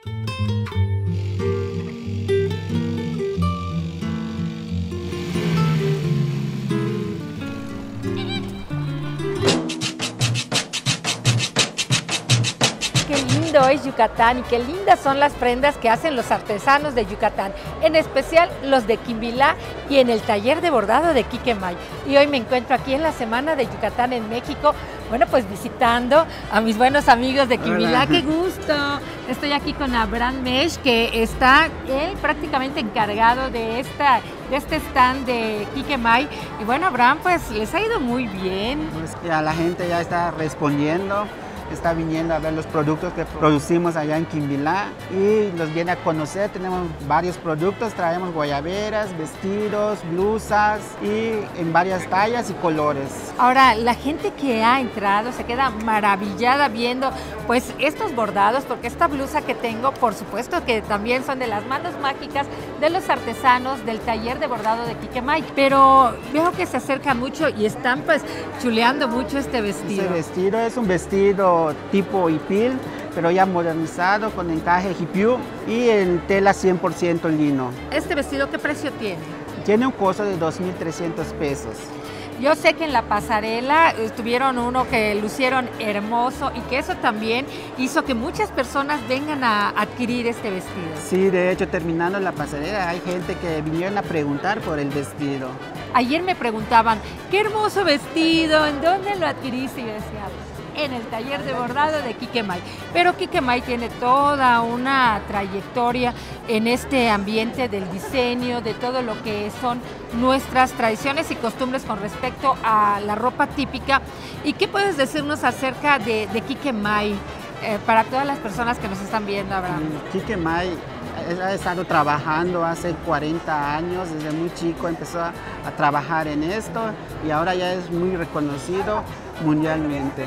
Qué lindo es Yucatán y qué lindas son las prendas que hacen los artesanos de Yucatán, en especial los de Quimbilá y en el taller de bordado de Quiquemay. Y hoy me encuentro aquí en la Semana de Yucatán en México, bueno, pues visitando a mis buenos amigos de Quimbilá. ¡Qué gusto! Estoy aquí con Abraham Mesh, que está él prácticamente encargado de este stand de Quiquemay. Y bueno, Abraham, pues les ha ido muy bien. Pues ya la gente ya está respondiendo. Está viniendo a ver los productos que producimos allá en Quimbilá y los viene a conocer. Tenemos varios productos, traemos guayaberas, vestidos, blusas y en varias tallas y colores. Ahora, la gente que ha entrado se queda maravillada viendo pues estos bordados, porque esta blusa que tengo, por supuesto que también son de las manos mágicas de los artesanos del taller de bordado de Quiquemay, pero veo que se acerca mucho y están pues chuleando mucho este vestido. Este vestido es un vestido tipo hipil, pero ya modernizado con encaje hipiú y en tela 100% lino. ¿Este vestido qué precio tiene? Tiene un costo de 2.300 pesos. Yo sé que en la pasarela tuvieron uno que lucieron hermoso y que eso también hizo que muchas personas vengan a adquirir este vestido. Sí, de hecho, terminando la pasarela hay gente que vinieron a preguntar por el vestido. Ayer me preguntaban, qué hermoso vestido, ¿en dónde lo adquiriste? Y yo decía, en el taller de bordado de Quiquemay. Pero Quiquemay tiene toda una trayectoria en este ambiente del diseño, de todo lo que son nuestras tradiciones y costumbres con respecto a la ropa típica. ¿Y qué puedes decirnos acerca de Quiquemay para todas las personas que nos están viendo, Abraham? Quiquemay ha estado trabajando hace 40 años, desde muy chico empezó a trabajar en esto y ahora ya es muy reconocido mundialmente.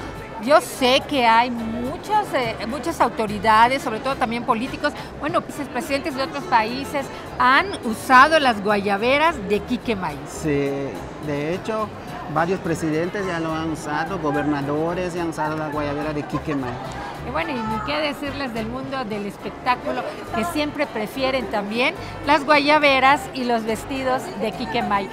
Yo sé que hay muchas autoridades, sobre todo también políticos, bueno, vicepresidentes de otros países han usado las guayaberas de Quiquemay. Sí, de hecho, varios presidentes ya lo han usado, gobernadores ya han usado la guayabera de Quiquemay. Y bueno, y ni qué decirles del mundo del espectáculo, que siempre prefieren también las guayaberas y los vestidos de Quiquemay.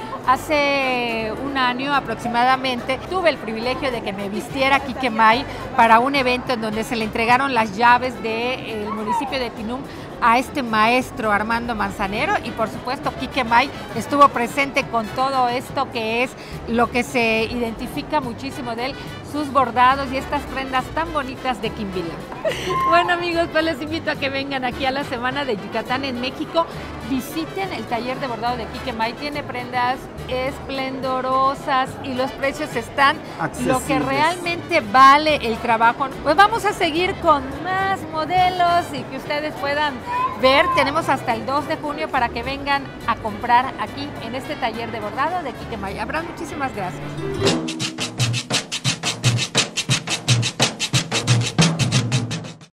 Hace un año aproximadamente tuve el privilegio de que me vistiera Quiquemay para un evento en donde se le entregaron las llaves del municipio de Tinum a este maestro Armando Manzanero y por supuesto Quiquemay estuvo presente con todo esto que es lo que se identifica muchísimo de él, sus bordados y estas prendas tan bonitas de Quimbilá. Bueno amigos, pues les invito a que vengan aquí a la Semana de Yucatán en México, visiten el taller de bordado de Quiquemay, tiene prendas esplendorosas y los precios están lo que realmente vale el trabajo. Pues vamos a seguir con más modelos y que ustedes puedan ver, tenemos hasta el 2 de junio para que vengan a comprar aquí en este taller de bordado de Quiquemay. Abraham, muchísimas gracias.